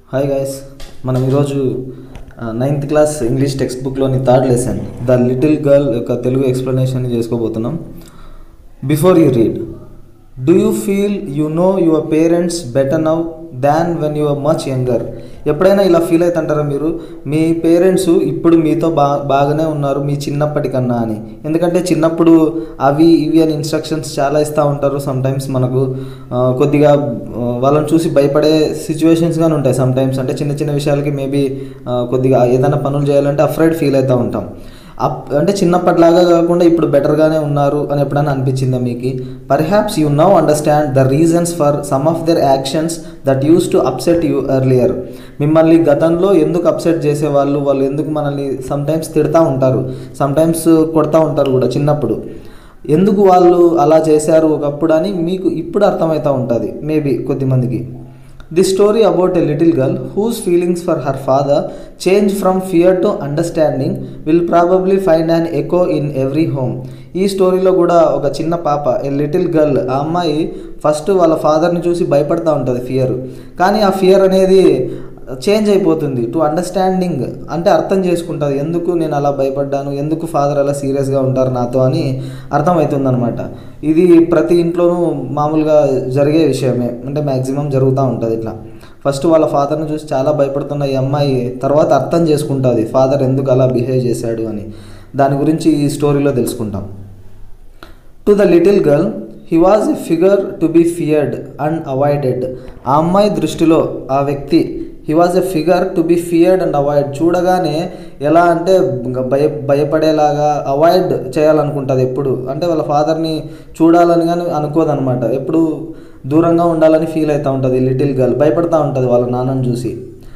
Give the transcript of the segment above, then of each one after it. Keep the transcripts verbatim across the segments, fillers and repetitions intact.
Hi guys, మనం ఈరోజు ninth class English text బుక్లోని third lesson the little girl యొక్క తెలుగు ఎక్స్ప్లెనేషన్ చేసుకోబోతున్నాం. Before you read, do you feel you know your parents better now than when you are much younger? ఎప్పుడైనా ఇలా feel అవుతుంటారా మీరు, మీ parents ఇప్పుడు మీతో బా బాగానే ఉన్నారు మీ చిన్నప్పటికన్నా అని? ఎందుకంటే చిన్నప్పుడు అవి ఇవి అని ఇన్స్ట్రక్షన్స్ చాలా ఇస్తూ ఉంటారు. సమ్టైమ్స్ మనకు కొద్దిగా వాళ్ళని చూసి భయపడే సిచ్యువేషన్స్ కానీ ఉంటాయి. సమ్టైమ్స్ అంటే చిన్న చిన్న విషయాలకి మేబీ కొద్దిగా ఏదైనా పనులు చేయాలంటే అఫ్రైడ్ ఫీల్ అవుతూ ఉంటాం. అప్ అంటే చిన్నప్పటిలాగా కాకుండా ఇప్పుడు బెటర్గానే ఉన్నారు అని ఎప్పుడైనా అనిపించిందా మీకు? Perhaps you now understand the reasons for some of their actions that used to upset you earlier. మిమ్మల్ని గతంలో ఎందుకు అప్సెట్ చేసేవాళ్ళు, వాళ్ళు ఎందుకు మనల్ని సమ్టైమ్స్ తిడతా ఉంటారు, సమ్టైమ్స్ కొడతా ఉంటారు కూడా చిన్నప్పుడు. ఎందుకు వాళ్ళు అలా చేశారు ఒకప్పుడు అని మీకు ఇప్పుడు అర్థమవుతూ ఉంటుంది మేబీ కొద్దిమందికి. This story about a little girl whose feelings for her father change from fear to understanding will probably find an echo in every home. ఈ స్టోరీలో కూడా ఒక చిన్న పాప, ఏ లిటిల్ గర్ల్, ఆ అమ్మాయి ఫస్ట్ వాళ్ళ ఫాదర్ని చూసి భయపడుతూ ఉంటుంది, ఫియర్. కానీ ఆ ఫియర్ అనేది చేంజ్ అయిపోతుంది టు అండర్స్టాండింగ్, అంటే అర్థం చేసుకుంటుంది. ఎందుకు నేను అలా భయపడ్డాను, ఎందుకు ఫాదర్ అలా సీరియస్గా ఉంటారు నాతో అని అర్థమవుతుంది అనమాట. ఇది ప్రతి ఇంట్లోనూ మామూలుగా జరిగే విషయమే, అంటే మ్యాక్సిమం జరుగుతూ ఉంటుంది ఇట్లా. ఫస్ట్ వాళ్ళ ఫాదర్ని చూసి చాలా భయపడుతున్న ఈ అమ్మాయి తర్వాత అర్థం చేసుకుంటుంది ఫాదర్ ఎందుకు అలా బిహేవ్ చేశాడు అని. దాని గురించి ఈ స్టోరీలో తెలుసుకుంటాం. To the little girl he was a figure to be feared and avoided. ఆ అమ్మాయి దృష్టిలో ఆ వ్యక్తి he was a figure to be feared and avoid. చూడగానే ఎలా అంటే భయ భయపడేలాగా అవాయిడ్ చేయాలనుకుంటుంది ఎప్పుడు. అంటే వాళ్ళ ఫాదర్ని చూడాలని కానీ అనుకోదనమాట, ఎప్పుడు దూరంగా ఉండాలని ఫీల్ అవుతూ ఉంటుంది లిటిల్ గర్ల్. భయపడుతూ ఉంటుంది వాళ్ళ నాన్నని చూసి.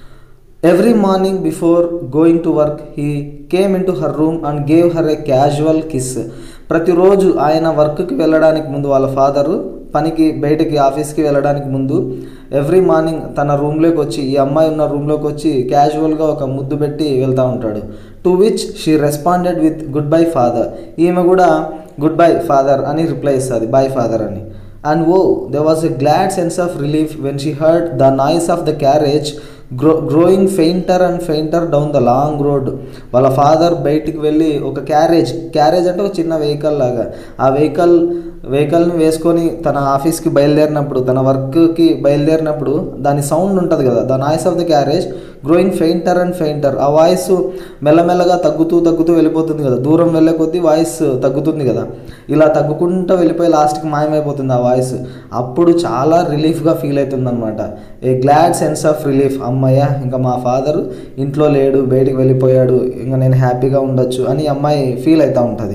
Every morning before going to work he came in to her room and gave her a casual kiss. ప్రతిరోజు ఆయన వర్క్కి వెళ్ళడానికి ముందు, వాళ్ళ ఫాదరు పనికి బయటకి ఆఫీస్కి వెళ్ళడానికి ముందు ఎవ్రీ మార్నింగ్ తన రూమ్లోకి వచ్చి, ఈ అమ్మాయి ఉన్న రూమ్లోకి వచ్చి క్యాజువల్గా ఒక ముద్దు పెట్టి వెళ్తూ ఉంటాడు. To which she responded with goodbye father. ఈమె కూడా గుడ్ బై ఫాదర్ అని రిప్లై ఇస్తుంది, బై ఫాదర్ అని. And oh they was a glad sense of relief when she heard the noise of the carriage grow growing fainter and fainter down the long road. వాళ్ళ father బయటికి వెళ్ళి ఒక carriage, carriage అంటే ఒక చిన్న vehicle లాగా, ఆ వెహికల్ వెహికల్ని వేసుకొని తన ఆఫీస్కి బయలుదేరినప్పుడు, తన వర్క్కి బయలుదేరినప్పుడు దాని సౌండ్ ఉంటుంది కదా, the noise of the carriage growing fainter and fainter. ఆ వాయిస్ మెల్లమెల్లగా తగ్గుతూ తగ్గుతూ వెళ్ళిపోతుంది కదా, దూరం వెళ్ళే కొద్దీ వాయిస్ తగ్గుతుంది కదా, ఇలా తగ్గుకుంటూ వెళ్ళిపోయి లాస్ట్కి మాయమైపోతుంది ఆ వాయిస్. అప్పుడు చాలా రిలీఫ్గా ఫీల్ అవుతుంది అనమాట. A glad sense of relief. అమ్మయ్య, ఇంకా మా ఫాదరు ఇంట్లో లేడు, బయటికి వెళ్ళిపోయాడు, ఇంకా నేను హ్యాపీగా ఉండొచ్చు అని అమ్మాయి ఫీల్ అవుతూ ఉంటుంది.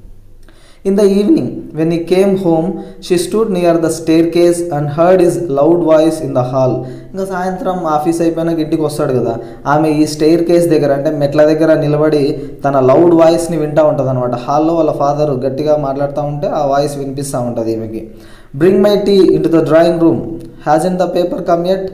In the evening, when he came home, she stood near the staircase and heard his loud voice in the hall. ఇంకా సాయంత్రం ఆఫీస్ అయిపోయినాక ఇంటికి వస్తాడు కదా, ఆమె ఈ స్టెయిర్ కేస్ దగ్గర అంటే మెట్ల దగ్గర నిలబడి తన లౌడ్ వాయిస్ని వింటూ ఉంటుంది అనమాట. హాల్లో వాళ్ళ ఫాదర్ గట్టిగా మాట్లాడుతూ ఉంటే ఆ వాయిస్ వినిపిస్తూ ఉంటుంది ఈమెకి. Bring my tea in to the drawing room, has in the paper come yet.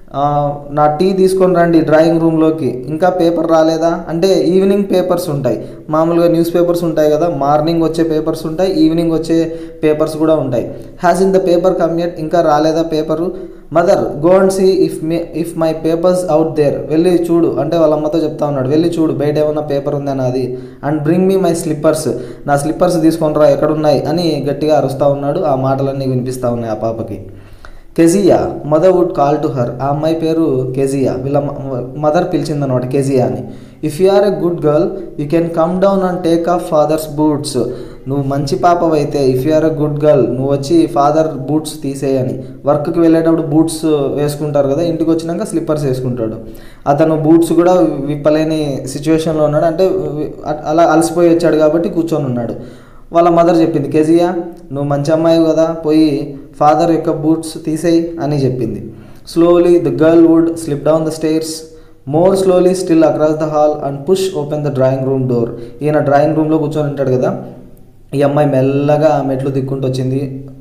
నా టీ తీసుకొని రండి డ్రాయింగ్ రూమ్లోకి, ఇంకా పేపర్ రాలేదా అంటే ఈవినింగ్ పేపర్స్ ఉంటాయి, మామూలుగా న్యూస్ పేపర్స్ ఉంటాయి కదా, మార్నింగ్ వచ్చే పేపర్స్ ఉంటాయి, ఈవినింగ్ వచ్చే పేపర్స్ కూడా ఉంటాయి. Has in the paper come yet, ఇంకా రాలేదా paper. Mother go and see if me if my papers out there, వెళ్ళి చూడు అంటే వాళ్ళ అమ్మతో చెప్తా ఉన్నాడు, వెళ్ళి చూడు బయట ఏమన్నా పేపర్ ఉందా నాది. And bring me my slippers, నా స్లిప్పర్స్ తీసుకొని రా ఎక్కడున్నాయి అని గట్టిగా అరుస్తూ ఉన్నాడు. ఆ మాటలన్నీ వినిపిస్తూ ఉన్నాయి ఆ పాపకి. Kezia mother would call to her. ఆ అమ్మాయి పేరు కెజియా, వీళ్ళ మదర్ పిలిచిందనమాట కెజియా అని. If you are a good girl you can come down and take off father's boots. నువ్వు మంచి పాపవైతే, if you are a good girl, నువ్వు వచ్చి ఫాదర్ బూట్స్ తీసేయని. వర్క్కి వెళ్ళేటప్పుడు బూట్స్ వేసుకుంటారు కదా, ఇంటికి వచ్చినాక స్లిప్పర్స్ వేసుకుంటాడు. అతను బూట్స్ కూడా విప్పలేని సిచ్యువేషన్లో ఉన్నాడు, అంటే అలా అలసిపోయి వచ్చాడు కాబట్టి కూర్చొని ఉన్నాడు. వాళ్ళ మదర్ చెప్పింది, కెజియా నువ్వు మంచి అమ్మాయి కదా, పోయి ఫాదర్ యొక్క బూట్స్ తీసేయి అని చెప్పింది. Slowly the girl would slip down the stairs, more slowly still across the hall and push open the drawing room door. ఈయన డ్రాయింగ్ రూమ్లో కూర్చొని ఉంటాడు కదా, ఈ అమ్మాయి మెల్లగా మెట్లు దిక్కుంటూ వచ్చింది.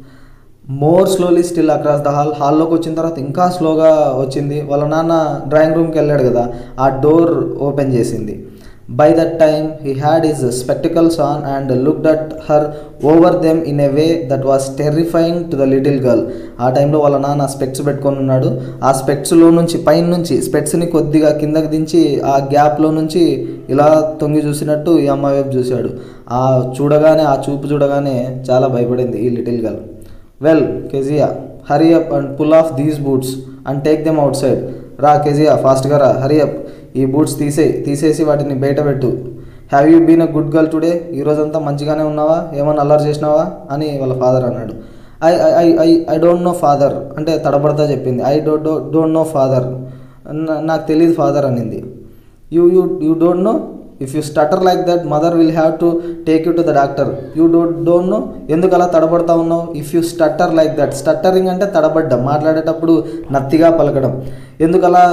More slowly still across the hall, హాల్లోకి వచ్చిన తర్వాత ఇంకా స్లోగా వచ్చింది. వాళ్ళ నాన్న డ్రాయింగ్ రూమ్కి వెళ్ళాడు కదా, ఆ డోర్ ఓపెన్ చేసింది. By that time, he had his spectacles on and looked at her over them in a way that was terrifying to the little girl. ఆ టైంలో వాళ్ళ నాన్న స్పెక్ట్స్ పెట్టుకొని ఉన్నాడు. ఆ స్పెక్ట్స్లో నుంచి పైన నుంచి స్పెక్ట్స్ని కొద్దిగా కిందకి దించి ఆ గ్యాప్లో నుంచి ఇలా తొంగి చూసినట్టు ఈ అమ్మాయి వైపు చూశాడు. ఆ చూడగానే ఆ చూపు చూడగానే చాలా భయపడింది ఈ little girl. Well Kezia, hurry up and pull off these boots and take them outside. రా కెజియా, ఫాస్ట్గా రా, హరీ అప్, ఈ బూట్స్ తీసే తీసేసి వాటిని బయట పెట్టు. Have you been a good girl today? ఈరోజంతా మంచిగానే ఉన్నావా, ఏమన్నా అల్లరి చేసినావా అని వాళ్ళ ఫాదర్ అన్నాడు. I I I I don't know father అంటే తడబడతా చెప్పింది. I do do don't know father, నాకు తెలియదు ఫాదర్ అనింది. You you you don't know? If you stutter like that mother will have to take you to the doctor. You don't don't know? ఎందుకు అలా తడబడతా ఉన్నావు? If you stutter like that, stuttering అంటే తడబడ్డం, మాట్లాడేటప్పుడు నత్తిగా పలకడం. ఎందుకు అలా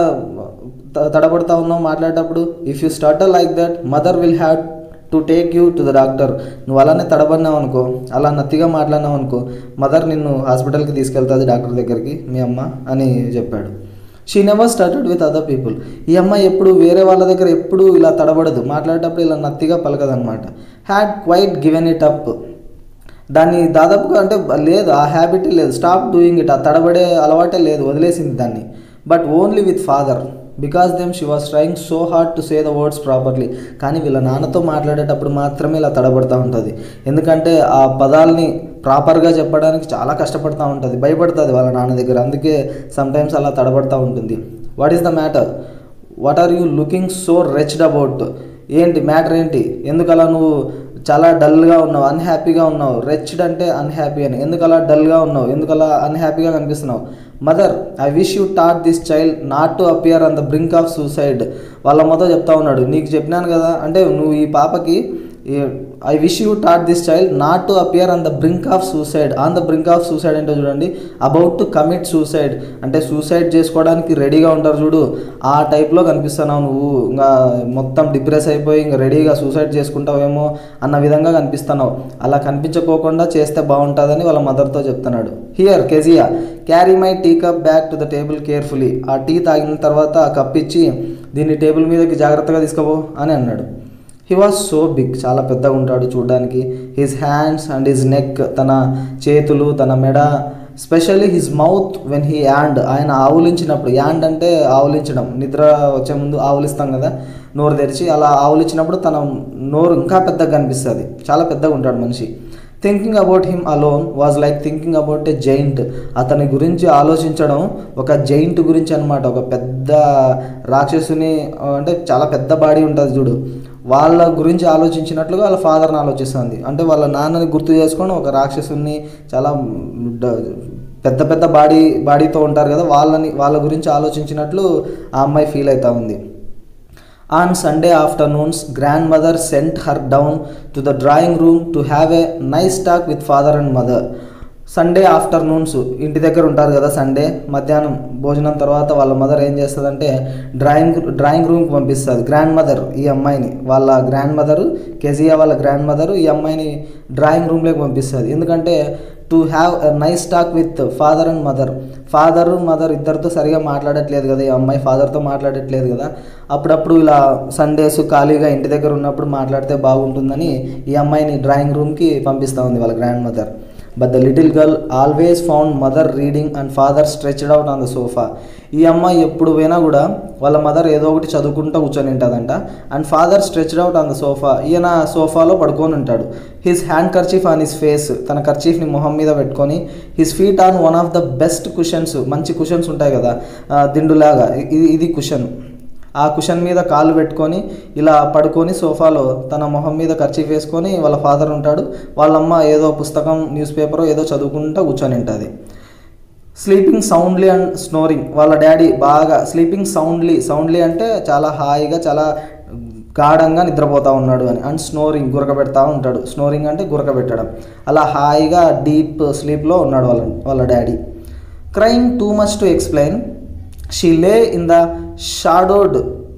తడబడతా ఉన్నావు మాట్లాడేటప్పుడు? If you stutter like that mother will have to take you to the doctor. నువ్వు అలానే తడబడినావు అనుకో, అలా నత్తిగా మాట్లాడినావు అనుకో, మదర్ నిన్ను హాస్పిటల్కి తీసుకెళ్తుంది, డాక్టర్ దగ్గరికి, మీ అమ్మ అని చెప్పాడు. She never started with other people. ఈ అమ్మాయి ఎప్పుడు వేరే వాళ్ళ దగ్గర ఎప్పుడు ఇలా తడబడదు, మాట్లాడేటప్పుడు ఇలా నత్తిగా పలకదనమాట. Had quite given it up. దాన్ని దాదాపుగా అంటే లేదు, ఆ హ్యాబిటే లేదు, స్టాప్ డూయింగ్ ఇట్, ఆ తడబడే అలవాటే లేదు, వదిలేసింది దాన్ని. But only with father, because them she was trying so hard to say the words properly. కానీ వీళ్ళ నాన్నతో మాట్లాడేటప్పుడు మాత్రమే ఇలా తడబడుతూ ఉంటుంది. ఎందుకంటే ఆ పదాలని ప్రాపర్గా చెప్పడానికి చాలా కష్టపడుతూ ఉంటుంది, భయపడుతుంది వాళ్ళ నాన్న దగ్గర. అందుకే సమ్టైమ్స్ అలా తడబడుతూ ఉంటుంది. What is the matter? What are you looking so wretched about? ఏంటి మ్యాటర్ ఏంటి? ఎందుకు అలా నువ్వు చాలా డల్గా ఉన్నావు, అన్హ్యాపీగా ఉన్నావు? రెచ్డ్ అంటే అన్హ్యాపీ అని. ఎందుకు అలా డల్గా ఉన్నావు, ఎందుకు అలా అన్హ్యాపీగా కనిపిస్తున్నావు? Mother, I wish you taught this child not to appear on the brink of suicide. వాళ్ళ మొదలు చెప్తా ఉన్నాడు, నీకు చెప్పినాను కదా, అంటే నువ్వు ఈ పాపకి I wish you taught this child not to appear on the brink of suicide. On the brink of suicide అంటే చూడండి, అబౌట్ టు కమిట్ సూసైడ్ అంటే సూసైడ్ చేసుకోవడానికి రెడీగా ఉంటారు చూడు, ఆ టైప్లో కనిపిస్తున్నావు నువ్వు. ఇంకా మొత్తం డిప్రెస్ అయిపోయి ఇంకా రెడీగా సూసైడ్ చేసుకుంటావేమో అన్న విధంగా కనిపిస్తున్నావు. అలా కనిపించకోకుండా చేస్తే బాగుంటుందని వాళ్ళ మదర్తో చెప్తున్నాడు. Here Kezia, carry my tea cup back to the table carefully. ఆ టీ తాగిన తర్వాత ఆ కప్ ఇచ్చి దీన్ని టేబుల్ మీదకి జాగ్రత్తగా తీసుకోపో అని అన్నాడు. హీ వాజ్ సో బిగ్, చాలా పెద్దగా ఉంటాడు చూడడానికి. His hands and his neck, తన చేతులు, తన మెడ, specially his mouth when he yawned, ఆయన ఆవులించినప్పుడు, యాండ్ అంటే ఆవులించడం, నిద్ర వచ్చే ముందు ఆవులిస్తాం కదా నోరు తెరిచి, అలా ఆవులించినప్పుడు తన నోరు ఇంకా పెద్దగా కనిపిస్తుంది, చాలా పెద్దగా ఉంటాడు మనిషి. Thinking about him alone was like thinking about a giant. అతని గురించి ఆలోచించడం ఒక జైంట్ గురించి అనమాట, ఒక పెద్ద రాక్షసుని, అంటే చాలా పెద్ద బాడీ ఉంటుంది చూడు, వాళ్ళ గురించి ఆలోచించినట్లుగా వాళ్ళ ఫాదర్ని ఆలోచిస్తుంది. అంటే వాళ్ళ నాన్నని గుర్తు చేసుకొని ఒక రాక్షసుని, చాలా పెద్ద పెద్ద బాడీ బాడీతో ఉంటారు కదా, వాళ్ళని వాళ్ళ గురించి ఆలోచించినట్లు ఆ అమ్మాయి ఫీల్ అవుతూ ఉంది. On Sunday afternoons, grandmother sent her down to the drawing room to have a nice talk with father and mother. Sunday afternoons ఇంటి దగ్గర ఉంటారు కదా, సండే మధ్యాహ్నం భోజనం తర్వాత వాళ్ళ మదర్ ఏం చేస్తుందంటే డ్రాయింగ్ డ్రాయింగ్ రూమ్కి పంపిస్తుంది గ్రాండ్ మదర్ ఈ అమ్మాయిని. వాళ్ళ గ్రాండ్ మదరు, కెజియా వాళ్ళ గ్రాండ్ మదరు ఈ అమ్మాయిని డ్రాయింగ్ రూమ్లోకి పంపిస్తుంది. ఎందుకంటే to have a nice talk with father and mother. Father mother ఇద్దరితో సరిగా మాట్లాడట్లేదు కదా ఈ అమ్మాయి, ఫాదర్తో మాట్లాడట్లేదు కదా, అప్పుడప్పుడు ఇలా సండేస్ ఖాళీగా ఇంటి దగ్గర ఉన్నప్పుడు మాట్లాడితే బాగుంటుందని ఈ అమ్మాయిని డ్రాయింగ్ రూమ్కి పంపిస్తూ ఉంది వాళ్ళ grandmother. But the little girl always found mother reading and father stretched out on the sofa. ఈ అమ్మాయి ఎప్పుడు పోయినా కూడా వాళ్ళ మదర్ ఏదో ఒకటి చదువుకుంటూ కూర్చొని ఉంటుందంట, and father stretched out on the sofa. ఈయన సోఫాలో పడుకొని ఉంటాడు. His handkerchief on his face, తన కర్చీఫ్ని మొహం మీద పెట్టుకొని, his feet on one of the best cushions, మంచి కుషన్స్ ఉంటాయి కదా దిండులాగా, ఇది ఇది కుషన్. ఆ కుషన్ మీద కాళ్ళు పెట్టుకొని ఇలా పడుకొని సోఫాలో తన మొహం మీద కర్చీఫ్ వేసుకొని వాళ్ళ ఫాదర్ ఉంటాడు, వాళ్ళమ్మ ఏదో పుస్తకం న్యూస్ పేపర్ ఏదో చదువుకుంటూ కూర్చొని ఉంటుంది. స్లీపింగ్ సౌండ్లీ అండ్ స్నోరింగ్, వాళ్ళ డాడీ బాగా స్లీపింగ్ సౌండ్లీ, సౌండ్లీ అంటే చాలా హాయిగా చాలా గాఢంగా నిద్రపోతూ ఉన్నాడు అని, అండ్ స్నోరింగ్ గురక పెడతా ఉంటాడు, స్నోరింగ్ అంటే గురక పెట్టడం, అలా హాయిగా డీప్ స్లీప్లో ఉన్నాడు వాళ్ళ వాళ్ళ daddy. Crying too much to explain, she lay in the shadowed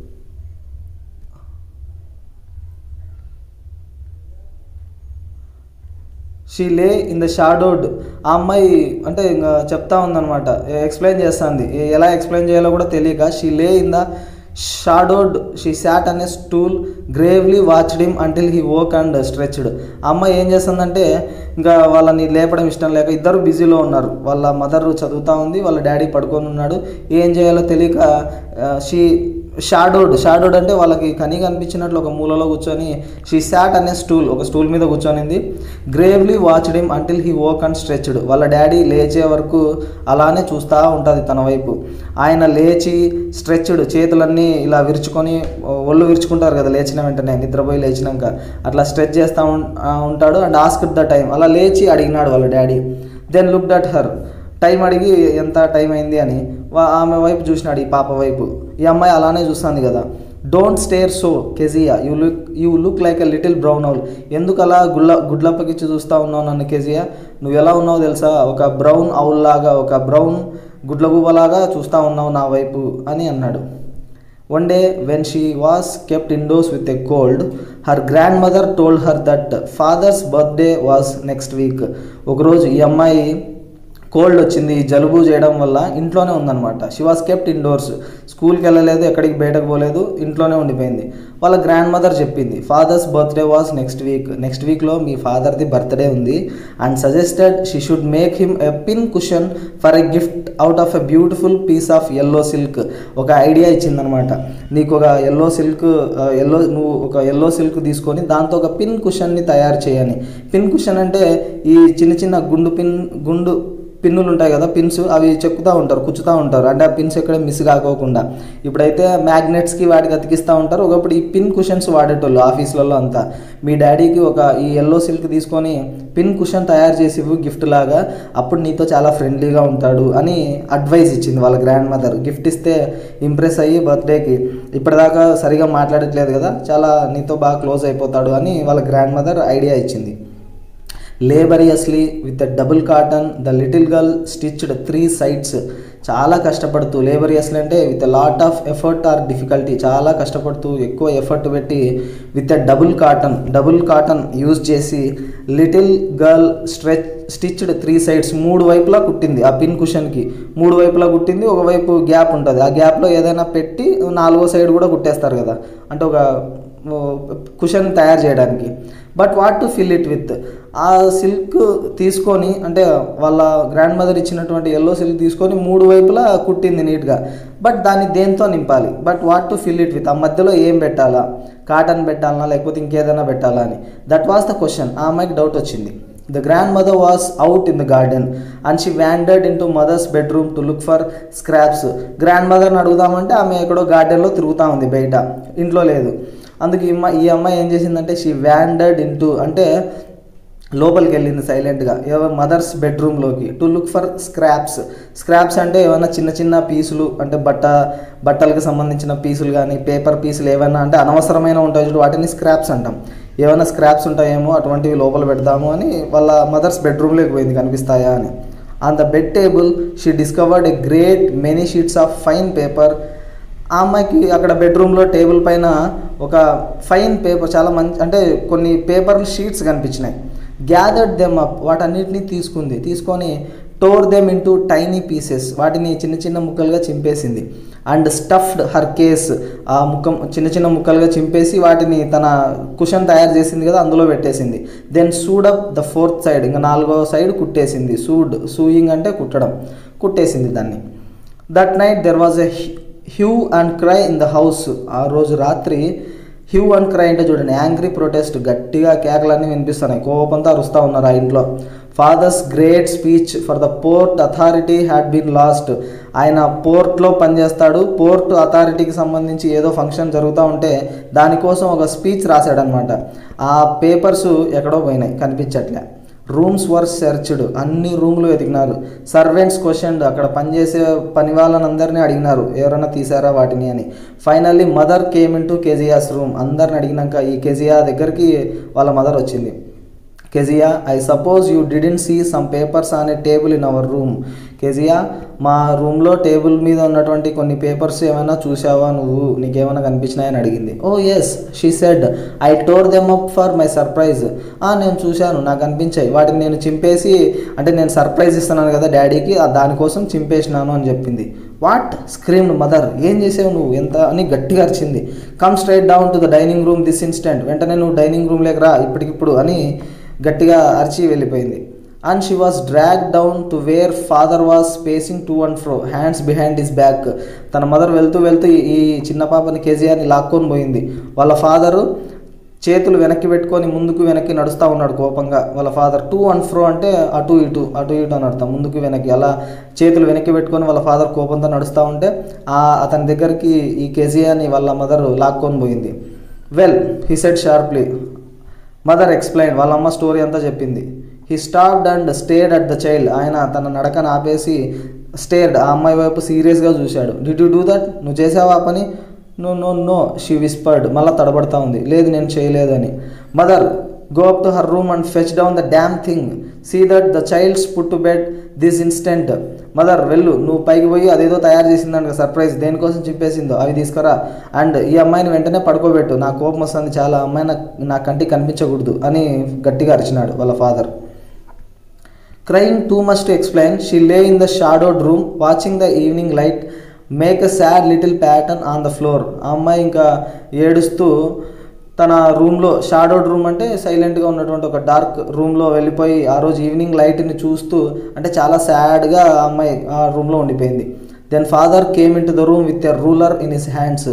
she lay in the shadowed ఆ అమ్మాయి అంటే ఇంకా చెప్తా ఉందన్నమాట, ఎక్స్ప్లెయిన్ చేస్తుంది, ఎలా ఎక్స్ప్లెయిన్ చేయాలో కూడా తెలియక. she lay in the shadowed she sat అనే stool gravely watched him until he woke and stretched. అమ్మాయి ఏం చేస్తుందంటే ఇంకా వాళ్ళని లేపడం ఇష్టం లేక ఇద్దరు బిజీలో ఉన్నారు. వాళ్ళ మదర్ చదువుతూ ఉంది, వాళ్ళ డాడీ పడుకొని ఉన్నాడు. ఏం చేయాలో తెలియక షీ షాడోడ్ షాడోడ్ అంటే వాళ్ళకి కనీ కనిపించినట్లు ఒక మూలలో కూర్చొని షీ శాట్ అనే స్టూల్ ఒక స్టూల్ మీద కూర్చొనింది. Gravely watched him until he woke and stretched. వాళ్ళ డాడీ లేచే వరకు అలానే చూస్తూ ఉంటుంది తన వైపు. ఆయన లేచి స్ట్రెచ్డ్ చేతులన్నీ ఇలా విరుచుకొని ఒళ్ళు విరుచుకుంటారు కదా లేచిన వెంటనే, నిద్రపోయి లేచినాక అట్లా స్ట్రెచ్ చేస్తూ ఉంటాడు. అండ్ ఆస్క్డ్ ద టైం, అలా లేచి అడిగినాడు వాళ్ళ daddy. Then looked at her, time అడిగి ఎంత టైం అయింది అని ఆమె వైపు చూసినాడు, ఈ పాప వైపు. ఈ అమ్మాయి అలానే చూస్తుంది కదా. Don't stare so Kezia, you look you look like a little brown owl. ఎందుకు అలా గుళ్ళ గుడ్లప్పకిచ్చి చూస్తూ ఉన్నావు నన్ను కెజియా, నువ్వు ఎలా ఉన్నావు తెలుసా, ఒక బ్రౌన్ ఔల్ లాగా, ఒక బ్రౌన్ గుడ్లగువ్వలాగా చూస్తూ ఉన్నావు నా వైపు అని అన్నాడు. One day when she was kept indoors with a cold, her grandmother told her that father's birthday was next week. ఒకరోజు ఈ అమ్మాయి కోల్డ్ వచ్చింది, జలుబు చేయడం వల్ల ఇంట్లోనే ఉందన్నమాట. షీ వాస్ కెప్ట్ ఇండోర్స్, స్కూల్కి వెళ్ళలేదు, ఎక్కడికి బయటకు పోలేదు, ఇంట్లోనే ఉండిపోయింది. వాళ్ళ గ్రాండ్ మదర్ చెప్పింది father's birthday was next week, next వీక్లో మీ ఫాదర్ది బర్త్డే ఉంది. And suggested she should make him a pin cushion for a gift out of a beautiful piece of yellow silk. ఒక ఐడియా ఇచ్చిందనమాట, నీకు ఒక ఎల్లో సిల్క్ ఎల్లో నువ్వు ఒక ఎల్లో సిల్క్ తీసుకొని దాంతో ఒక పిన్ కుషన్ని తయారు చేయని. పిన్ కుషన్ అంటే ఈ చిన్న చిన్న గుండు పిన్ గుండు పిన్నులు ఉంటాయి కదా, పిన్స్, అవి చెక్కుతూ ఉంటారు, కుచ్చుతూ ఉంటారు, అంటే ఆ పిన్స్ ఎక్కడ మిస్ కాకోకుండా. ఇప్పుడైతే మ్యాగ్నెట్స్కి వాటికి అతికిస్తూ ఉంటారు, ఒకప్పుడు ఈ పిన్ కుషన్స్ వాడేటోళ్ళు ఆఫీసులలో అంతా. మీ డాడీకి ఒక ఈ ఎల్లో సిల్క్ తీసుకొని పిన్ కుషన్ తయారు చేసి గిఫ్ట్ లాగా, అప్పుడు నీతో చాలా ఫ్రెండ్లీగా ఉంటాడు అని అడ్వైస్ ఇచ్చింది వాళ్ళ గ్రాండ్ మదర్. గిఫ్ట్ ఇస్తే ఇంప్రెస్ అయ్యి బర్త్డేకి ఇప్పటిదాకా సరిగా మాట్లాడట్లేదు కదా, చాలా నీతో బాగా క్లోజ్ అయిపోతాడు అని వాళ్ళ గ్రాండ్ మదర్ ఐడియా ఇచ్చింది. Laboriously with a double cotton the little girl stitched three sides. చాలా కష్టపడుతూ, లేబరియస్లీ అంటే with a lot of effort or difficulty, చాలా కష్టపడుతూ ఎక్కువ ఎఫర్ట్ పెట్టి with a double cotton double cotton use చేసి little girl stretch stitched three sides, మూడు వైపులా కుట్టింది. ఆ పిన్ కుషన్కి మూడు వైపులా కుట్టింది, ఒకవైపు గ్యాప్ ఉంటుంది, ఆ గ్యాప్లో ఏదైనా పెట్టి నాలుగో సైడ్ కూడా కుట్టేస్తారు కదా, అంటే ఒక కుషన్ తయారు చేయడానికి. But what to fill it with, ఆ సిల్క్ తీసుకొని, అంటే వాళ్ళ గ్రాండ్ మదర్ ఇచ్చినటువంటి ఎల్లో సిల్క్ తీసుకొని మూడు వైపులా కుట్టింది నీట్గా. బట్ దాన్ని దేంతో నింపాలి, but what to fill it with, ఆ మధ్యలో ఏం పెట్టాలా, కాటన్ పెట్టాలనా లేకపోతే ఇంకేదైనా పెట్టాలా అని. That was the question. ఆ అమ్మాయికి డౌట్ వచ్చింది. The grandmother was out in the garden and she wandered into mother's bedroom to look for scraps. Grand అడుగుదామంటే ఆమె ఎక్కడో గార్డెన్లో తిరుగుతూ ఉంది, బయట, ఇంట్లో లేదు. అందుకు ఈ అమ్మాయి ఈ అమ్మాయి ఏం చేసిందంటే షీ వ్యాండర్డ్ ఇంటూ అంటే లోపలికి వెళ్ళింది సైలెంట్గా మదర్స్ బెడ్రూమ్లోకి to look for scraps. Scraps అంటే ఏమైనా చిన్న చిన్న పీసులు, అంటే బట్ట బట్టలకు సంబంధించిన పీసులు కానీ పేపర్ పీసులు ఏమైనా అంటే అనవసరమైన ఉంటాయి చూడు, వాటిని స్క్రాప్స్ అంటాం. ఏమైనా స్క్రాప్స్ ఉంటాయేమో అటువంటివి లోపల పెడదాము అని వాళ్ళ మదర్స్ బెడ్రూమ్లోకి పోయింది, కనిపిస్తాయా అని. On the bed table she discovered a great many sheets of fine paper. ఆ అమ్మాయికి అక్కడ బెడ్రూమ్లో టేబుల్ పైన ఒక ఫైన్ పేపర్, చాలా మంచి అంటే కొన్ని పేపర్ షీట్స్ కనిపించినాయి. గ్యాదర్డ్ దెమ్ అప్, వాటన్నిటిని తీసుకుంది, తీసుకొని tore them into tiny pieces, వాటిని చిన్న చిన్న ముక్కలుగా చింపేసింది. అండ్ స్టఫ్డ్ హర్ కేస్, ఆ ముక్క చిన్న చిన్న ముక్కలుగా చింపేసి వాటిని తన కుషన్ తయారు చేసింది కదా అందులో పెట్టేసింది. Then sewed up the fourth side, ఇంకా నాలుగో సైడ్ కుట్టేసింది. సూడ్ సూయింగ్ అంటే కుట్టడం, కుట్టేసింది దాన్ని. That night there was a hue and cry in the house. ఆ రోజు రాత్రి హ్యూ అండ్ క్రై అంటే చూడండి, యాంగ్రీ ప్రొటెస్ట్, గట్టిగా కేకలన్నీ వినిపిస్తున్నాయి, కోపంతో అరుస్తూ ఉన్నారు ఆ ఇంట్లో. Father's great speech for the port authority had been lost. ఆయన పోర్ట్లో పనిచేస్తాడు, పోర్ట్ అథారిటీకి సంబంధించి ఏదో ఫంక్షన్ జరుగుతూ ఉంటే దానికోసం ఒక స్పీచ్ రాశాడనమాట. ఆ పేపర్స్ ఎక్కడో పోయినాయి, కనిపించట్లే. రూమ్స్ వర్ సెర్చ్డ్, అన్ని రూమ్లు వెతికినారు. సర్వెంట్స్ క్వశ్చన్డ్, అక్కడ పనిచేసే పని వాళ్ళని అందరినీ అడిగినారు ఎవరైనా తీసారా వాటిని అని. Finally mother came in to Kezia's room. అందరిని అడిగినాక ఈ కెజియా దగ్గరికి వాళ్ళ మదర్ వచ్చింది. Kezia, I suppose you didn't see some papers on a table in our room. Kezia, మా రూమ్లో టేబుల్ మీద ఉన్నటువంటి కొన్ని పేపర్స్ ఏమైనా చూసావా నువ్వు, నీకేమైనా కనిపించినాయని అడిగింది. Oh yes she said, I tore them up for my surprise. నేను చూశాను, నాకు అనిపించాయి, వాటిని నేను చింపేసి, అంటే నేను సర్ప్రైజ్ ఇస్తున్నాను కదా డాడీకి, దానికోసం చింపేసినాను అని చెప్పింది. వాట్ స్క్రీమ్డ్ మదర్, ఏం చేసావు నువ్వు ఎంత అని గట్టిగా అరిచింది. Come straight down to the dining room this instant, వెంటనే నువ్వు డైనింగ్ రూమ్లోకి రా ఇప్పటికిప్పుడు అని గట్టిగా అరిచి వెళ్ళిపోయింది. And she was drag down to where father was pacing to and fro hands behind his back. తన మదర్ వెళ్తూ వెళ్తూ ఈ చిన్న పాపని కెజియాని లాక్కొని పోయింది. వాళ్ళ ఫాదరు చేతులు వెనక్కి పెట్టుకొని ముందుకు వెనక్కి నడుస్తూ ఉన్నాడు కోపంగా. వాళ్ళ ఫాదర్ టూ అండ్ ఫ్రో అంటే అటు ఇటు అటు ఇటు అని అర్థం, ముందుకు వెనక్కి, అలా చేతులు వెనక్కి పెట్టుకొని వాళ్ళ ఫాదర్ కోపంతో నడుస్తూ ఉంటే ఆ అతని దగ్గరికి ఈ కెజియాని వాళ్ళ మదర్ లాక్కొని పోయింది. Well he said sharply, mother explain, వాళ్ళ అమ్మ స్టోరీ అంతా చెప్పింది. He stopped and stared at the child, ఆయన తన నడకను ఆపేసి స్టేర్డ్, ఆ అమ్మాయి వైపు సీరియస్గా చూశాడు. డిడ్ యూ డూ దట్, నువ్వు చేసావా ఆ పని? No no no she whispered, మళ్ళీ తడబడతా ఉంది, లేదు నేను చేయలేదని. Mother go up to her room and fetch down the damn thing, see that the child's put to bed this instant. Mother వెళ్ళు, నువ్వు పైకి పోయి అదేదో తయారు చేసిందంట సర్ప్రైజ్, దేనికోసం చింపేసిందో అవి తీసుకురా, అండ్ ఈ అమ్మాయిని వెంటనే పడుకోబెట్టు, నా కోపం వస్తుంది చాలా, అమ్మాయి నా నా కంటికి కనిపించకూడదు అని గట్టిగా అరిచినాడు వాళ్ళ father. Crying too much to explain, she lay in the shadowed room watching the evening light make a sad little pattern on the floor. ఆ అమ్మాయి ఇంకా ఏడుస్తూ తన రూమ్లో, షాడోడ్ రూమ్ అంటే సైలెంట్గా ఉన్నటువంటి ఒక డార్క్ రూమ్లో వెళ్ళిపోయి ఆ రోజు ఈవినింగ్ లైట్ని చూస్తూ, అంటే చాలా సాడ్గా ఆ అమ్మాయి ఆ రూమ్లో ఉండిపోయింది. Then father came in to the room with a ruler in his hands.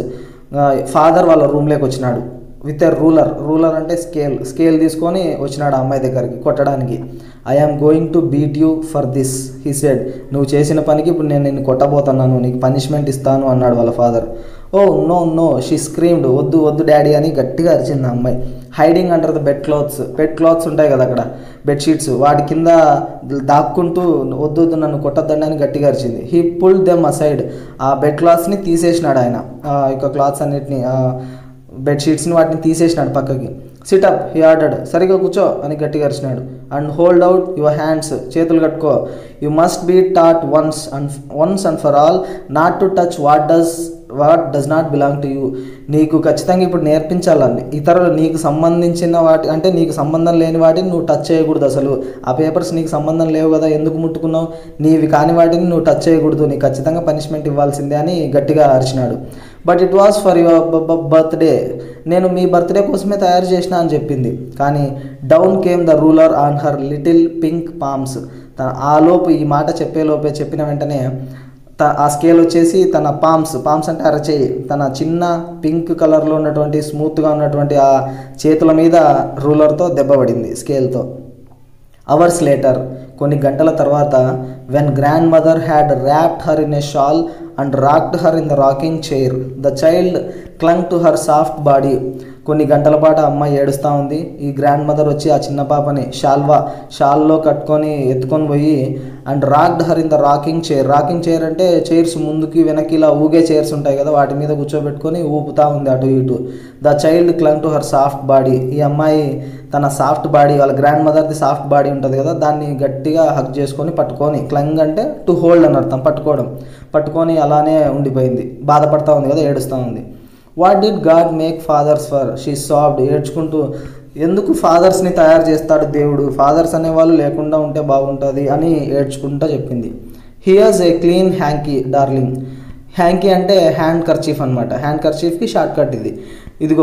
Father వాళ్ళ రూమ్లోకి వచ్చినాడు విత్ ఎ రూలర్, రూలర్ అంటే స్కేల్, స్కేల్ తీసుకొని వచ్చినాడు ఆ అమ్మాయి దగ్గరికి కొట్టడానికి. I am going to beat you for this he said, నువ్వు చేసిన పనికి ఇప్పుడు నేను నిన్ను కొట్టబోతున్నాను, నీకు పనిష్మెంట్ ఇస్తాను అన్నాడు వాళ్ళ father. Oh no no she screamed, వద్దు వద్దు డాడీ అని గట్టిగా అరిచింది ఆ అమ్మాయి. Hiding under the bed clothes, bed clothes ఉంటాయి కదా అక్కడ బెడ్షీట్స్, వాటి కింద దాక్కుంటూ వద్దు వద్దు నన్ను కొట్టద్దండి అని గట్టిగా అరిచింది. హీ పుల్డ్ దెమ్ అసైడ్, ఆ బెడ్ క్లాత్స్ని తీసేసినాడు ఆయన, ఇక క్లాత్స్ అన్నిటిని బెడ్షీట్స్ని వాటిని తీసేసినాడు పక్కకి. సిటప్ హీ ఆర్డర్డ్, సరిగా కూర్చో అని గట్టిగా అరిచినాడు. And hold out your hands, చేతులు కట్టుకో. You must be taught once and once and for all not to touch what does what does not belong to you. నీకు ఖచ్చితంగా ఇప్పుడు నేర్పించాలని, ఇతరులు నీకు సంబంధించిన వాటి, అంటే నీకు సంబంధం లేని వాటిని నువ్వు టచ్ చేయకూడదు. అసలు ఆ పేపర్స్ నీకు సంబంధం లేవు కదా, ఎందుకు ముట్టుకున్నావు, నీవి కాని వాటిని నువ్వు టచ్ చేయకూడదు, నీకు ఖచ్చితంగా పనిష్మెంట్ ఇవ్వాల్సిందే అని గట్టిగా అరిచినాడు. But it was for your birthday, నేను మీ బర్త్డే కోసమే తయారు చేసిన అని చెప్పింది. కానీ down came the ruler on her little pink palms, తన ఆ లోపు ఈ మాట చెప్పేలోపే చెప్పిన వెంటనే త ఆ స్కేల్ వచ్చేసి తన పామ్స్, పామ్స్ అంటే అరచేయి, తన చిన్న పింక్ కలర్లో ఉన్నటువంటి స్మూత్గా ఉన్నటువంటి ఆ చేతుల మీద రూలర్తో దెబ్బపడింది స్కేల్తో. అవర్స్ లేటర్, కొన్ని గంటల తర్వాత, when grandmother had wrapped her in a shawl and rocked her in the rocking chair, the child clung to her soft body. కొన్ని గంటల పాటు అమ్మాయి ఏడుస్తూ ఉంది. ఈ గ్రాండ్ మదర్ వచ్చి ఆ చిన్న పాపని షాల్వా షాల్లో కట్టుకొని ఎత్తుకొని పోయి, and rocked her in the rocking chair, rocking chair అంటే చైర్స్ ముందుకి వెనక్కి ఇలా ఊగే చైర్స్ ఉంటాయి కదా, వాటి మీద కూర్చోబెట్టుకొని ఊపుతూ ఉంది అటు ఇటు. The child clung to her soft body, ఈ అమ్మాయి తన సాఫ్ట్ బాడీ, వాళ్ళ గ్రాండ్ మదర్ది సాఫ్ట్ బాడీ ఉంటుంది కదా, దాన్ని గట్టిగా హగ్ చేసుకొని పట్టుకొని, క్లంగ్ అంటే టు హోల్డ్ అని అర్థం, పట్టుకోవడం, పట్టుకొని అలానే ఉండిపోయింది. బాధపడతా ఉంది కదా, ఏడుస్తూ ఉంది. What did God make fathers for, she sobbed, ఏడ్చుకుంటూ, ఎందుకు ఫాదర్స్ని తయారు చేస్తాడు దేవుడు, ఫాదర్స్ అనేవాళ్ళు లేకుండా ఉంటే బాగుంటుంది అని ఏడ్చుకుంటూ చెప్పింది. Here's a clean hanky darling, hanky అంటే హ్యాండ్ కర్చీఫ్ అనమాట, హ్యాండ్ కర్చీఫ్కి షార్ట్ కట్ ఇది. ఇదిగో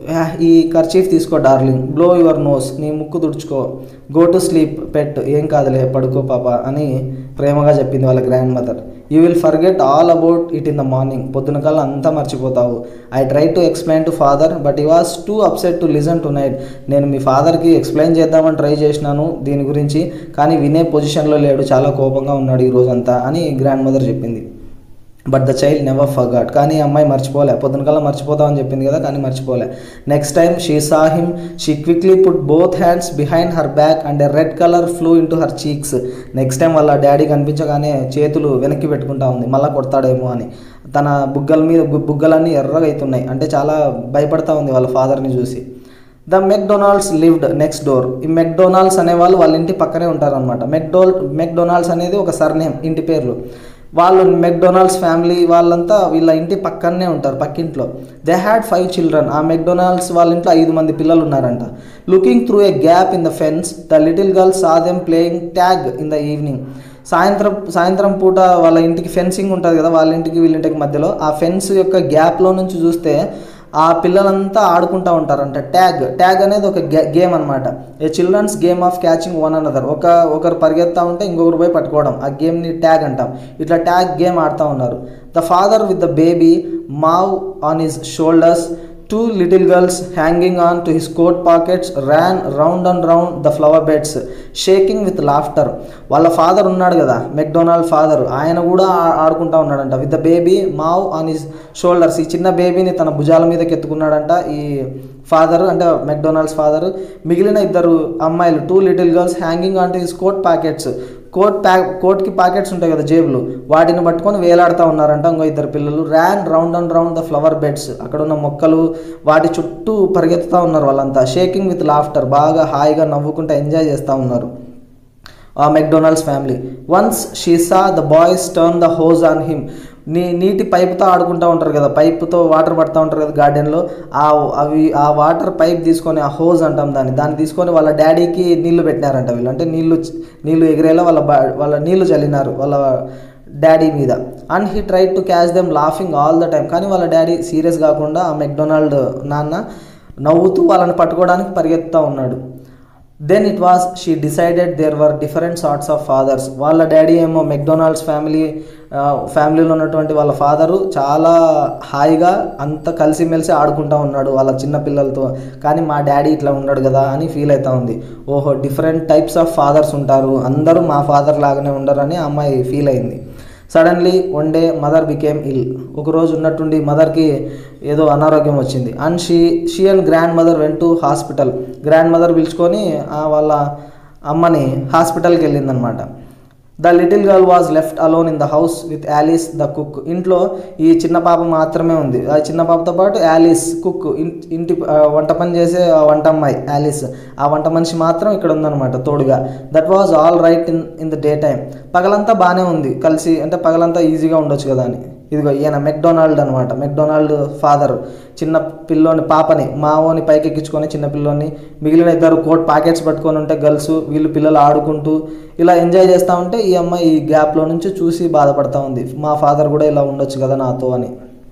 ఈ కర్చీఫ్ తీసుకో డార్లింగ్, బ్లో యువర్ నోస్, నీ ముక్కు తుడుచుకో, గో టు స్లీప్ పెట్, ఏం కాదులే పడుకో పాప అని ప్రేమగా చెప్పింది వాళ్ళ grandmother. You will forget all about it in the morning, పొద్దున కల్లా అంతా మర్చిపోతావు. I try to explain to father but he was too upset to listen tonight, నేను మీ ఫాదర్కి ఎక్స్ప్లెయిన్ చేద్దామని ట్రై చేసినాను దీని గురించి, కానీ వినే పొజిషన్లో లేడు, చాలా కోపంగా ఉన్నాడు ఈ రోజంతా అని గ్రాండ్ మదర్ చెప్పింది. But the child never forgot, కానీ అమ్మాయి మర్చిపోలే, పొద్దున కల్లా మర్చిపోతామని చెప్పింది కదా, కానీ మర్చిపోలే. Next time she saw him, she quickly put both hands behind her back and a red colour flew into her cheeks. Next time వాళ్ళ డాడీ కనిపించగానే చేతులు వెనక్కి పెట్టుకుంటా ఉంది, మళ్ళీ కొడతాడేమో అని. తన బుగ్గల మీద బుగ్గలన్నీ ఎర్రగా అవుతున్నాయి, అంటే చాలా భయపడతా ఉంది వాళ్ళ ఫాదర్ని చూసి. The McDonalds lived next door. ఈ మెక్డొనాల్డ్స్ అనేవాళ్ళు వాళ్ళ ఇంటి పక్కనే ఉంటారనమాట. మెక్డోల్ మెక్డొనాల్డ్స్ అనేది ఒక సర్నేమ్, ఇంటి పేర్లు. వాళ్ళు మెక్డొనాల్డ్స్ ఫ్యామిలీ వాళ్ళంతా వీళ్ళ ఇంటి పక్కనే ఉంటారు, పక్కింట్లో. They had five children. ఆ మెక్డొనాల్డ్స్ వాళ్ళ ఇంట్లో ఐదు మంది పిల్లలు ఉన్నారంట. Looking through a gap in the fence the little girl saw them playing tag in the evening. సాయంత్రం సాయంత్రం పూట వాళ్ళ ఇంటికి ఫెన్సింగ్ ఉంటుంది కదా, వాళ్ళ ఇంటికి వీళ్ళ ఇంటికి మధ్యలో, ఆ ఫెన్స్ యొక్క గ్యాప్లో నుంచి చూస్తే ఆ పిల్లలంతా ఆడుకుంటూ ఉంటారంట. ట్యాగ్ ట్యాగ్ అనేది ఒక గేమ్ అనమాట. A children's game of catching one another. ఒక ఒకరు పరిగెత్తా ఉంటే ఇంకొకరు పోయి పట్టుకోవడం, ఆ గేమ్ని ట్యాగ్ అంటాం. ఇట్లా ట్యాగ్ గేమ్ ఆడుతూ ఉన్నారు. The father with the baby Mao on his shoulders, two little girls hanging on to his coat pockets ran round and round the flower beds shaking with laughter. వాళ్ళ father ఉన్నాడు కదా, McDonald father, ఆయన కూడా ఆడుకుంటా ఉన్నాడంట. With the baby Mao on his shoulders. ఈ చిన్న బేబీని తన భుజాల మీదకి ఎత్తుకున్నాడంట ఈ ఫాదర్, అంటే మెక్డొనాల్డ్స్ ఫాదర్. మిగిలిన ఇద్దరు అమ్మాయిలు, two little girls hanging on to his coat pockets. Coat ప్యా కోట్కి పాకెట్స్ ఉంటాయి కదా జేబులు, వాటిని పట్టుకొని వేలాడుతూ ఉన్నారంట ఇంకో ఇద్దరు పిల్లలు. Ran round and round the flower beds. అక్కడ ఉన్న మొక్కలు వాటి చుట్టూ పరిగెత్తుతూ ఉన్నారు వాళ్ళంతా. Shaking with laughter. బాగా హాయిగా నవ్వుకుంటూ ఎంజాయ్ చేస్తూ ఉన్నారు ఆ McDonalds family. Once she saw the boys turn the hose on him. నీ నీటి పైపుతో ఆడుకుంటూ ఉంటారు కదా, పైపుతో వాటర్ పడుతూ ఉంటారు కదా గార్డెన్లో, ఆ అవి ఆ వాటర్ పైప్ తీసుకొని, ఆ హోజ్ అంటాం దాన్ని, దాన్ని తీసుకొని వాళ్ళ డాడీకి నీళ్లు పెట్టినారంట వీళ్ళు. అంటే నీళ్లు నీళ్లు ఎగిరేలా వాళ్ళ బా వాళ్ళ నీళ్లు చల్లినారు వాళ్ళ డాడీ మీద. And he tried to catch them laughing all the time. కానీ వాళ్ళ డాడీ సీరియస్ కాకుండా ఆ మెక్డొనాల్డ్ నాన్న నవ్వుతూ వాళ్ళని పట్టుకోవడానికి పరిగెత్తుతూ ఉన్నాడు. Then it was she decided there were different sorts of fathers. వాళ్ళ డాడీ ఏమో మెక్డొనాల్డ్స్ ఫ్యామిలీ ఫ్యామిలీలో ఉన్నటువంటి వాళ్ళ ఫాదరు చాలా హాయిగా అంత కలిసిమెలిసి ఆడుకుంటూ ఉన్నాడు వాళ్ళ చిన్న పిల్లలతో. కానీ మా డాడీ ఇట్లా ఉన్నాడు కదా అని ఫీల్ అవుతూ ఉంది. ఓహో, డిఫరెంట్ టైప్స్ ఆఫ్ ఫాదర్స్ ఉంటారు, అందరూ మా ఫాదర్ లాగానే ఉండరు అని అమ్మాయి ఫీల్ అయింది. Suddenly one day mother became ill. ఒకరోజు ఉన్నట్టుండి మదర్కి ఏదో అనారోగ్యం వచ్చింది. And she she and grandmother went to hospital. Grandmother పిలుచుకొని వాళ్ళ అమ్మని హాస్పిటల్కి వెళ్ళిందనమాట. The little girl was left alone in the house with Alice the cook. ఇంట్లో ఈ చిన్న పాప మాత్రమే ఉంది. ఆ చిన్న పాపతో పాటు యాలిస్ కుక్, ఇంటి వంట పని చేసే వంట అమ్మాయి యాలిస్, ఆ వంట మనిషి మాత్రం ఇక్కడ ఉందన్నమాట తోడుగా. That was all right in in the day time. పగలంతా బాగానే ఉంది కలిసి, అంటే పగలంతా ఈజీగా ఉండొచ్చు కదా అని. ఇదిగో ఈయన మెక్డొనాల్డ్ అనమాట, మెక్డొనాల్డ్ ఫాదర్ చిన్న పిల్లోని పాపని మావోని పైకి ఎక్కించుకొని చిన్న పిల్లోని, మిగిలిన ఇద్దరు కోట్ ప్యాకెట్స్ పట్టుకొని ఉంటే గర్ల్స్, వీళ్ళు పిల్లలు ఆడుకుంటూ ఇలా ఎంజాయ్ చేస్తూ ఉంటే ఈ అమ్మాయి ఈ గ్యాప్లో నుంచి చూసి బాధపడతా ఉంది, మా ఫాదర్ కూడా ఇలా ఉండొచ్చు కదా నాతో అని.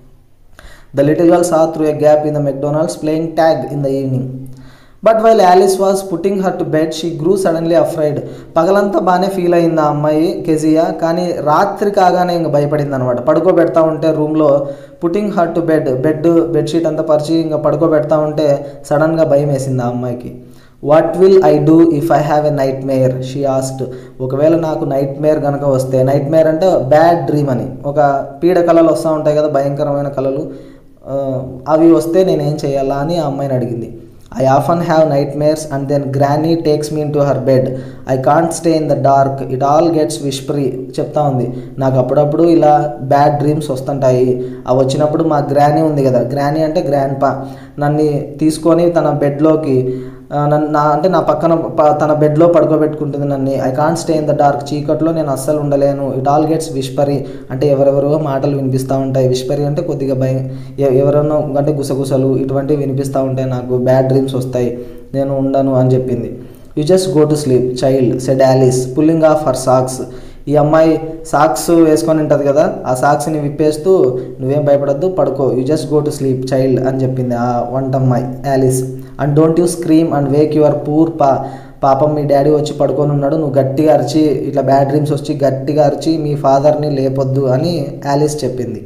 The little girl saw through a gap in the McDonalds playing tag in the evening. But while Alice was putting her to bed she grew suddenly afraid. పగలంతా బాగానే ఫీల్ అయింది ఆ అమ్మాయి కెజియా, కానీ రాత్రి కాగానే ఇంక భయపడింది అనమాట. పడుకోబెడతా ఉంటే రూమ్లో putting her to bed, bed bedsheet అంతా పరిచి ఇంకా పడుకోబెడతా ఉంటే సడన్గా భయం వేసింది ఆ అమ్మాయికి. What will I do if I have a nightmare she asked. ఒకవేళ నాకు నైట్ మేర్ కనుక వస్తే, నైట్ మేర్ అంటే బ్యాడ్ డ్రీమ్ అని, ఒక పీడ కళలు వస్తూ ఉంటాయి కదా, భయంకరమైన కళలు, అవి వస్తే నేనేం చేయాలా అని ఆ అమ్మాయిని అడిగింది. I often have nightmares and then granny takes me into her bed. I can't stay in the dark. It all gets whispery. చెప్తా ఉంది, నాకు అప్పుడప్పుడు ఇలా బ్యాడ్ డ్రీమ్స్ వస్తుంటాయి. అవి వచ్చినప్పుడు మా గ్రానీ ఉంది కదా, గ్రానీ అంటే గ్రాండ్ పా, నన్ను తీసుకొని తన బెడ్లోకి నన్ను నా అంటే నా పక్కన తన బెడ్లో పడుకోబెట్టుకుంటుంది నన్ను. I can't stay in the dark. చీకట్లో నేను అస్సలు ఉండలేను. ఇట్ ఆల్ గెట్స్ విస్పరీ అంటే ఎవరెవరో మాటలు వినిపిస్తూ ఉంటాయి. విస్పరీ అంటే కొద్దిగా భయం, ఎవరన్నా అంటే గుసగుసలు ఇటువంటివి వినిపిస్తూ ఉంటాయి, నాకు బ్యాడ్ డ్రీమ్స్ వస్తాయి, నేను ఉండను అని చెప్పింది. You just go to sleep child said Alice pulling off her socks. ఈ అమ్మాయి సాక్స్ వేసుకొని ఉంటుంది కదా, ఆ సాక్స్ని విప్పేస్తూ నువ్వేం భయపడద్దు, పడుకో, you just go to sleep child అని చెప్పింది ఆ వంట అమ్మాయి Alice. And don't you scream and wake your poor pa. పాపం మీ డాడీ వచ్చి పడుకొని ఉన్నాడు, నువ్వు గట్టిగా అరిచి, ఇట్లా బ్యాడ్ డ్రీమ్స్ వచ్చి గట్టిగా అరిచి మీ ఫాదర్ని లేపొద్దు అని యాలిస్ చెప్పింది.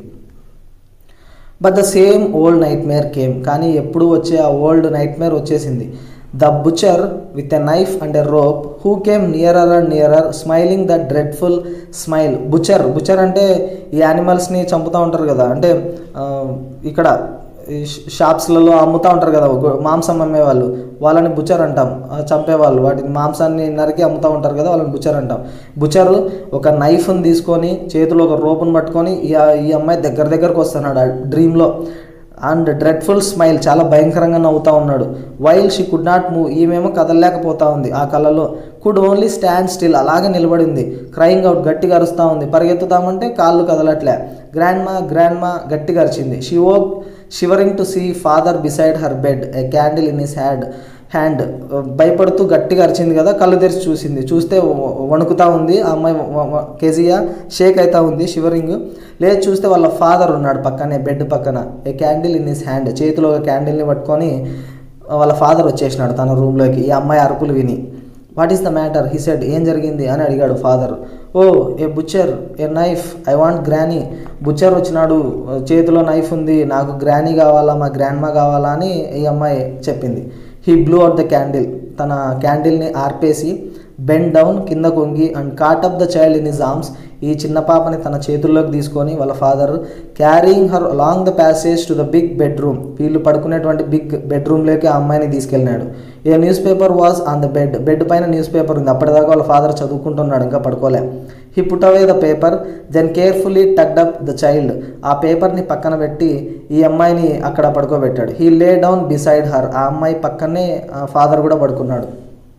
But the same old nightmare came. కానీ ఎప్పుడు వచ్చే ఆ ఓల్డ్ నైట్ మేర్ వచ్చేసింది. The butcher with a knife and a rope who came nearer and nearer smiling the dreadful smile. Butcher butcher అంటే ఈ యానిమల్స్ని చంపుతూ ఉంటారు కదా, అంటే ఇక్కడ షాప్స్లలో అమ్ముతూ ఉంటారు కదా మాంసం అమ్మేవాళ్ళు, వాళ్ళని బుచర్ అంటాం. చంపేవాళ్ళు వాటిని మాంసాన్ని నరికి అమ్ముతూ ఉంటారు కదా, వాళ్ళని బుచర్ అంటాం. బుచరు ఒక నైఫ్ని తీసుకొని చేతిలో ఒక రోపును పట్టుకొని ఈ ఈ అమ్మాయి దగ్గర దగ్గరకు వస్తున్నాడు ఆ డ్రీమ్లో. అండ్ డ్రెడ్ఫుల్ స్మైల్, చాలా భయంకరంగా నవ్వుతూ ఉన్నాడు. While she could not move, ఈమెమో కదలలేకపోతా ఉంది ఆ కళ్ళలో. కుడ్ ఓన్లీ స్టాండ్ స్టిల్, అలాగే నిలబడింది. క్రయింగ్ అవుట్, గట్టిగా అరుస్తూ ఉంది. పరిగెత్తుతామంటే కాళ్ళు కదలట్లే. గ్రాండ్ మా గ్రాండ్ మా గట్టిగా అరిచింది. She woke shivering to see father beside her bed, a candle in his hand hand భయపడుతూ గట్టిగా అరిచింది కదా, కళ్ళు తెరిచి చూసింది. చూస్తే వణుకుతూ ఉంది ఆ అమ్మాయి. కేజియా షేక్ అవుతూ ఉంది, షివరింగ్. లేదు చూస్తే వాళ్ళ ఫాదర్ ఉన్నాడు పక్కనే, బెడ్ పక్కన. A candle in his hand, చేతిలో ఒక క్యాండిల్ని పట్టుకొని వాళ్ళ ఫాదర్ వచ్చేసినాడు తన రూమ్లోకి ఈ అమ్మాయి అరుపులు విని. What is the matter he said, ఏం జరిగింది అని అడిగాడు father. Oh a butcher, a knife, I want granny. Butcher వచ్చినాడు, చేతిలో నైఫ్ ఉంది, నాకు గ్రానీ కావాలా, మా గ్రాండ్మా కావాలా అని ఈ అమ్మాయి చెప్పింది. He blew out the candle, తన క్యాండిల్ని ఆర్పేసి బెండ్ డౌన్, కింద కొంగి, and caught up the child in his arms, ఈ చిన్న పాపని తన చేతుల్లోకి తీసుకొని వాళ్ళ father carrying her along the passage to the big bedroom, వీళ్ళు పడుకునేటువంటి బిగ్ బెడ్రూమ్లోకి ఆ అమ్మాయిని తీసుకెళ్ళినాడు. A newspaper was on the bed, bed పైన న్యూస్ పేపర్ ఉంది. అప్పటిదాకా వాళ్ళ ఫాదర్ చదువుకుంటున్నాడు, ఇంకా పడుకోలే. He put away the paper, then carefully tucked up the child, ఆ పేపర్ని పక్కన పెట్టి ఈ అమ్మాయిని అక్కడ పడుకోబెట్టాడు. He lay down beside her, ఆ అమ్మాయి పక్కనే ఫాదర్ కూడా పడుకున్నాడు.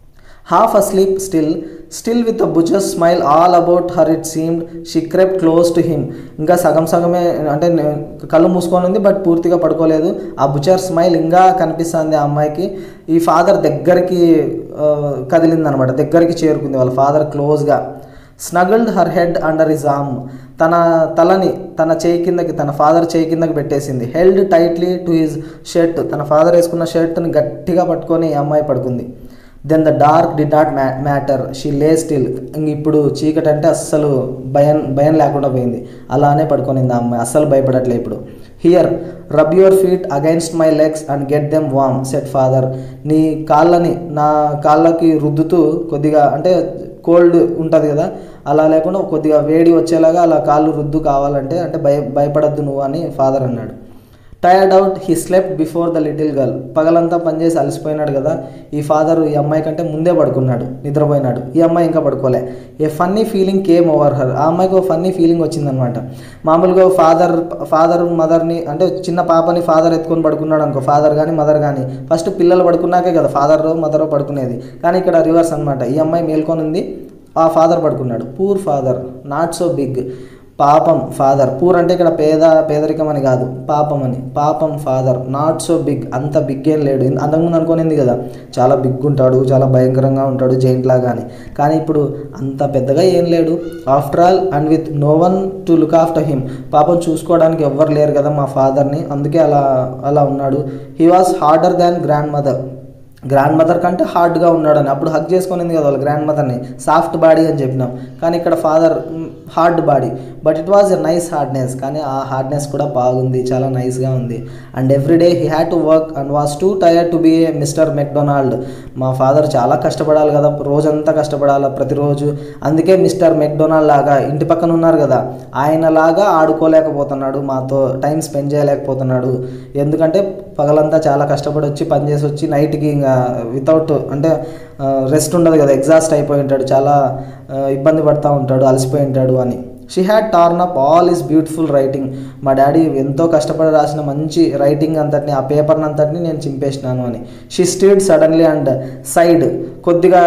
Half asleep still still with a butcher smile all about her it seemed, she crept close to him, ఇంకా సగం సగమే అంటే కళ్ళు మూసుకొని ఉంది బట్ పూర్తిగా పడుకోలేదు. ఆ బుచర్ స్మైల్ ఇంకా కనిపిస్తుంది ఆ అమ్మాయికి. ఈ ఫాదర్ దగ్గరికి కదిలిందనమాట, దగ్గరికి చేరుకుంది వాళ్ళ ఫాదర్ క్లోజ్గా. Snuggled her head under his arm, తన తలని తన చేయి కిందకి, తన ఫాదర్ చేయి కిందకి పెట్టేసింది. Held tightly to his shirt, తన ఫాదర్ వేసుకున్న షర్ట్ని గట్టిగా పట్టుకొని ఈ అమ్మాయి పడుకుంది. Then the dark did not ma matter she lay still, ఇంక ఇప్పుడు చీకటి అంటే అస్సలు భయం భయం లేకుండా పోయింది. అలానే పడుకొనింది ఆ అమ్మాయి, అస్సలు భయపడట్లే ఇప్పుడు. Here rub your feet against my legs and get them warm said father, నీ కాళ్ళని నా కాళ్ళకి రుద్దుతూ కొద్దిగా, అంటే కోల్డ్ ఉంటుంది కదా అలా లేకుండా కొద్దిగా వేడి వచ్చేలాగా అలా కాళ్ళు రుద్దు కావాలంటే, అంటే భయ భయపడద్దు నువ్వు అని ఫాదర్ అన్నాడు. Tired out he slept before the little girl, పగలంతా పనిచేసి అలసిపోయినాడు కదా ఈ ఫాదర్, ఈ అమ్మాయి కంటే ముందే పడుకున్నాడు, నిద్రపోయినాడు. ఈ అమ్మాయి ఇంకా పడుకోలే. A funny feeling came over her, ఆ అమ్మాయికి ఒక ఫన్నీ ఫీలింగ్ వచ్చిందనమాట. మామూలుగా ఫాదర్ ఫాదర్ మదర్ని, అంటే చిన్న పాపని ఫాదర్ ఎత్తుకొని పడుకున్నాడు అనుకో, ఫాదర్ కానీ మదర్ కానీ ఫస్ట్ పిల్లలు పడుకున్నాకే కదా ఫాదర్ మదర్ పడుకునేది, కానీ ఇక్కడ రివర్స్ అనమాట. ఈ అమ్మాయి మేల్కొని ఉంది, ఆ ఫాదర్ పడుకున్నాడు. Poor father not so big, పాపం ఫాదర్. పూర్ అంటే ఇక్కడ పేద పేదరికం అని కాదు, పాపం అని. పాపం ఫాదర్ నాట్ సో బిగ్, అంత బిగ్ ఏం లేడు. అంతకుముందు అనుకునేది కదా చాలా బిగ్ ఉంటాడు, చాలా భయంకరంగా ఉంటాడు జైంట్ లాగా అని, కానీ ఇప్పుడు అంత పెద్దగా ఏం లేడు. After all and with no one to look after him, పాపం చూసుకోవడానికి ఎవ్వరు లేరు కదా మా ఫాదర్ని, అందుకే అలా అలా ఉన్నాడు. He was harder than grandmother, grandmother కంటే హార్డ్గా ఉన్నాడని. అప్పుడు హక్ చేసుకునింది కదా వాళ్ళ గ్రాండ్ మదర్ని, సాఫ్ట్ బాడీ అని చెప్పినాం, కానీ ఇక్కడ father hard body. But it was a nice hardness, కానీ ఆ హార్డ్నెస్ కూడా బాగుంది, చాలా నైస్గా ఉంది. And every day he had to work and was too tired to be a Mister McDonald, మా ఫాదర్ చాలా కష్టపడాలి కదా, రోజంతా కష్టపడాలి ప్రతిరోజు, అందుకే మిస్టర్ మెక్డొనాల్డ్ లాగా ఇంటి పక్కన ఉన్నారు కదా ఆయనలాగా ఆడుకోలేకపోతున్నాడు, మాతో టైం స్పెండ్ చేయలేకపోతున్నాడు. ఎందుకంటే పగలంతా చాలా కష్టపడి వచ్చి పనిచేసి వచ్చి నైట్కి ఇంకా వితౌట్ అంటే రెస్ట్ ఉండదు కదా, ఎగ్జాస్ట్ అయిపోయి ఉంటాడు, చాలా ఇబ్బంది పడుతూ ఉంటాడు, అలసిపోయి ఉంటాడు అని. She had torn up all his beautiful writing, మా డాడీ ఎంతో కష్టపడి రాసిన మంచి రైటింగ్ అంతటిని, ఆ పేపర్ని అంతటిని నేను చింపేసినాను అని. She stirred suddenly and sighed, కొద్దిగా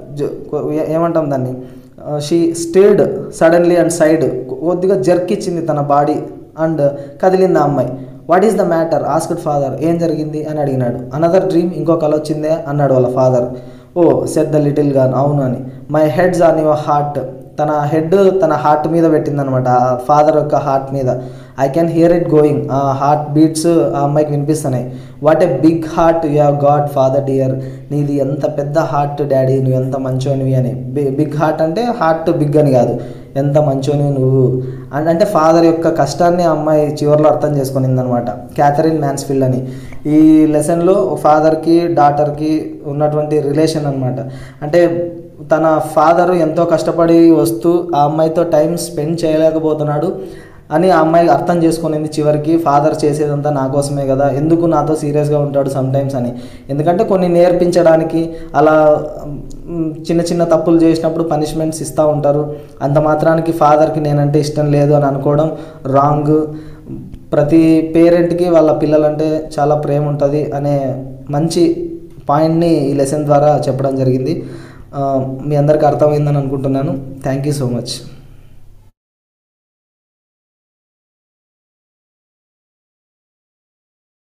ఏమంటాం దాన్ని, she stirred suddenly and sighed, కొద్దిగా జర్క్ ఇచ్చింది తన బాడీ అండ్ కదిలింది ఆ అమ్మాయి. What is the matter asked father, ఏం జరిగింది అని అడిగినాడు. అనదర్ డ్రీమ్, ఇంకో కల వచ్చిందే అన్నాడు వాళ్ళ father. Oh said the little girl, అవును అని. My head's on your heart, తన హెడ్ తన హార్ట్ మీద పెట్టిందనమాట, ఆ ఫాదర్ యొక్క హార్ట్ మీద. I can hear it going, ఆ హార్ట్ బీట్స్ ఆ అమ్మాయికి వినిపిస్తున్నాయి. What a big heart you have got father dear, నీది ఎంత పెద్ద హార్ట్ డాడీ, నువ్వు ఎంత మంచోనివి అని. బిగ్ హార్ట్ అంటే హార్ట్ బిగ్ అని కాదు, ఎంత మంచోనివి నువ్వు అంటే ఫాదర్ యొక్క కష్టాన్ని అమ్మాయి చివరిలో అర్థం చేసుకునిందనమాట. క్యాథరిన్ మ్యాన్స్ఫీల్డ్ అని. ఈ లెసన్లో ఫాదర్కి డాటర్కి ఉన్నటువంటి రిలేషన్ అనమాట. అంటే తన ఫాదరు ఎంతో కష్టపడి వస్తూ ఆ అమ్మాయితో టైం స్పెండ్ చేయలేకపోతున్నాడు అని ఆ అమ్మాయి అర్థం చేసుకునింది చివరికి. ఫాదర్ చేసేదంతా నా కోసమే కదా, ఎందుకు నాతో సీరియస్గా ఉంటాడు సమ్టైమ్స్ అని. ఎందుకంటే కొన్ని నేర్పించడానికి, అలా చిన్న చిన్న తప్పులు చేసినప్పుడు పనిష్మెంట్స్ ఇస్తూ ఉంటారు, అంత మాత్రానికి ఫాదర్కి నేనంటే ఇష్టం లేదు అని అనుకోవడం రాంగ్. ప్రతి పేరెంట్కి వాళ్ళ పిల్లలంటే చాలా ప్రేమ ఉంటుంది అనే మంచి పాయింట్ని ఈ లెసన్ ద్వారా చెప్పడం జరిగింది. మీ అందరికీ అర్థమైందని అనుకుంటున్నాను. Thank you so much.